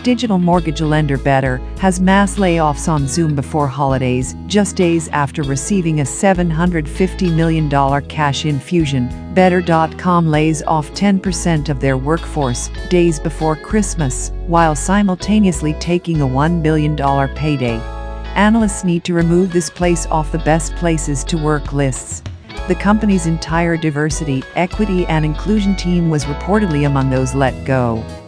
digital mortgage lender Better has mass layoffs on Zoom before holidays, just days after receiving a $750 million cash infusion. Better.com lays off 10% of their workforce days before Christmas, while simultaneously taking a $1 billion payday. Analysts need to remove this place off the best places to work lists. The company's entire diversity, equity, and inclusion team was reportedly among those let go.